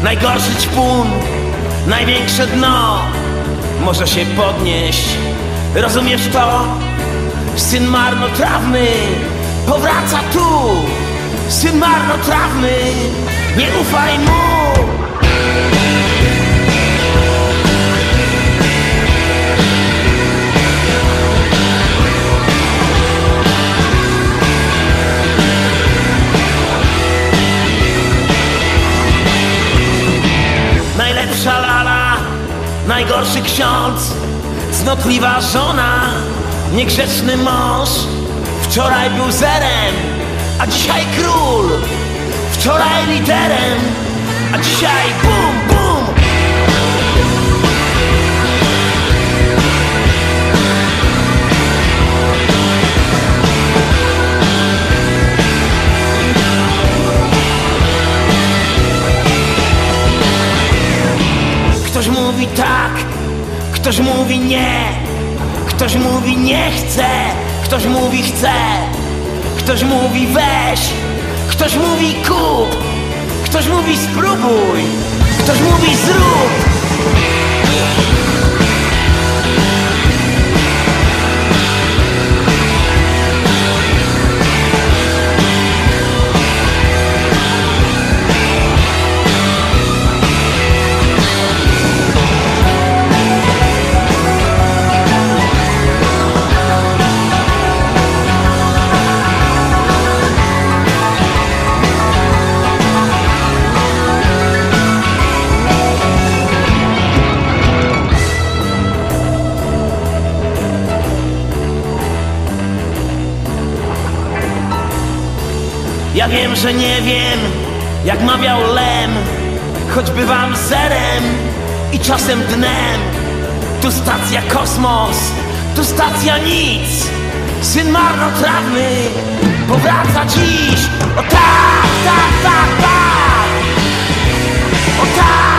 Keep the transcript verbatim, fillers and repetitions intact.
Najgorszy ćpun, największe dno może się podnieść. Rozumiesz to? Syn marnotrawny powraca tu. Syn marnotrawny, nie ufaj mu. Najlepsza lala, najgorszy ksiądz, cnotliwa żona, niegrzeczny mąż. Wczoraj był zerem, a dzisiaj król. Wczoraj liderem, a dzisiaj bum, bum. Ktoś mówi tak, ktoś mówi nie. Ktoś mówi nie chcę, ktoś mówi chce. Ktoś mówi weź, ktoś mówi kup. Ktoś mówi spróbuj, ktoś mówi zrób. Ja wiem, że nie wiem, jak mawiał Lem, choć bywam zerem i czasem dnem. Tu stacja kosmos, tu stacja nic. Syn marnotrawny powraca dziś. O tak, tak, tak, tak. O tak.